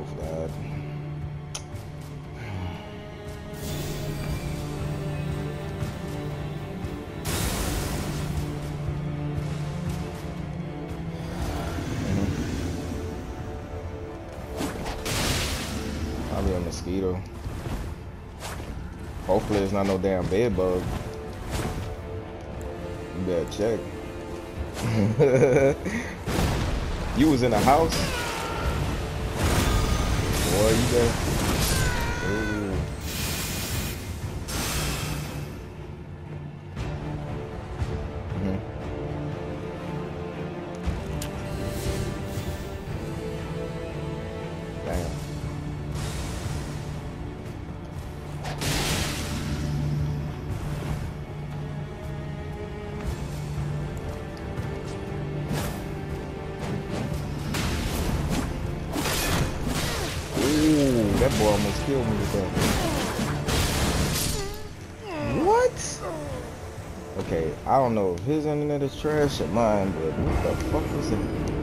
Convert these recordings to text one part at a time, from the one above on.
Oh God. Probably a mosquito. Hopefully it's not no damn bed bug. You better check. You was in the house? Boy, you better. Ooh. Damn. Ooh, that boy almost killed me with that. What? Okay, I don't know if his internet is trash or mine, but what the fuck was it?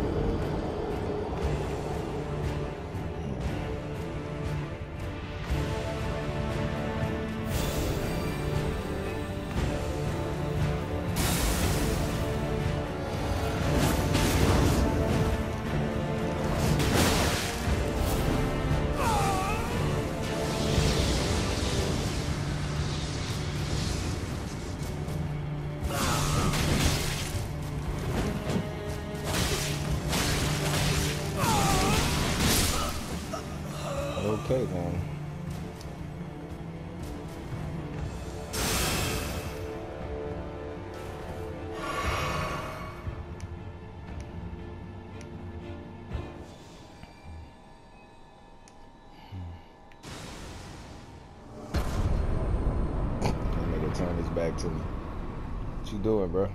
Okay, then. That nigga turn his back to me. What you doing, bro?